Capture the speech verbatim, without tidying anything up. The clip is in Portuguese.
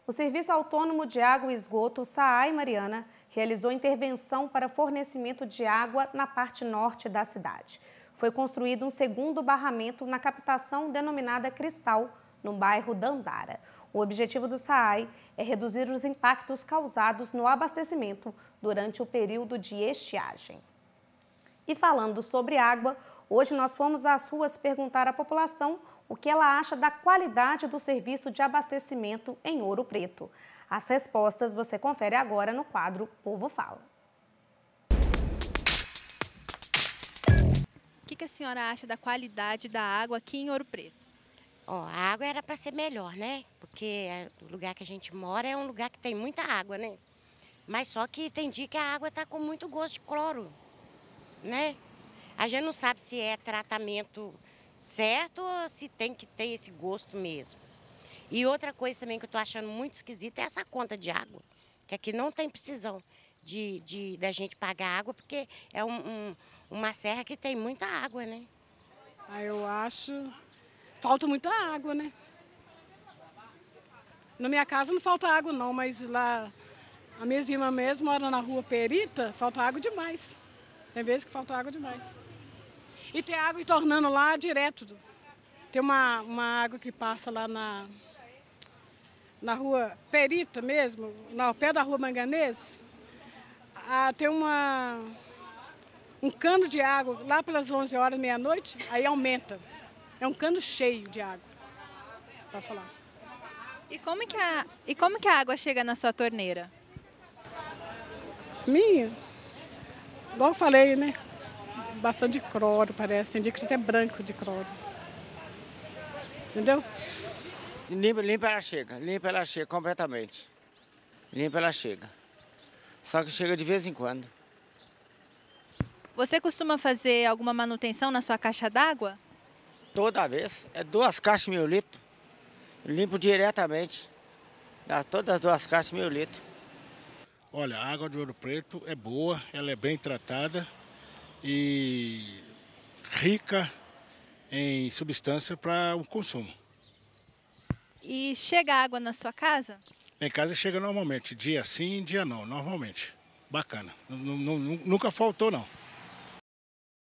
O Serviço Autônomo de Água e Esgoto, SAAI Mariana, realizou intervenção para fornecimento de água na parte norte da cidade. Foi construído um segundo barramento na captação denominada Cristal, no bairro Dandara. O objetivo do SAAI é reduzir os impactos causados no abastecimento durante o período de estiagem. E falando sobre água, hoje nós fomos às ruas perguntar à população o que ela acha da qualidade do serviço de abastecimento em Ouro Preto. As respostas você confere agora no quadro Povo Fala. O que, que a senhora acha da qualidade da água aqui em Ouro Preto? Ó, a água era para ser melhor, né? Porque o lugar que a gente mora é um lugar que tem muita água, né? Mas só que tem dia que a água está com muito gosto de cloro, né? A gente não sabe se é tratamento certo ou se tem que ter esse gosto mesmo. E outra coisa também que eu tô achando muito esquisita é essa conta de água, que aqui não tem precisão de, de da gente pagar água, porque é um, um, uma serra que tem muita água, né? Ah, eu acho... Falta muita água, né? Na minha casa não falta água não, mas lá a minha irmã mesmo mora na rua Perita, falta água demais. Tem vezes que falta água demais. E tem água entornando lá direto. Tem uma, uma água que passa lá na, na rua Perita mesmo, ao pé da rua Manganês. Ah, tem uma, um cano de água lá pelas onze horas, meia-noite, aí aumenta. É um cano cheio de água. Passa lá. E como que a, e como que a água chega na sua torneira? Minha? Igual eu falei, né? Bastante cloro, parece. Tem dia que já é branco de cloro. Entendeu? Limpa, limpa ela chega, limpa ela chega completamente. Limpa ela chega. Só que chega de vez em quando. Você costuma fazer alguma manutenção na sua caixa d'água? Toda vez. É duas caixas mil litros. Limpo diretamente. Dá todas as duas caixas mil litros. Olha, a água de Ouro Preto é boa, ela é bem tratada e rica em substância para o consumo. E chega água na sua casa? Em casa chega normalmente, dia sim, dia não, normalmente. Bacana, nunca faltou não.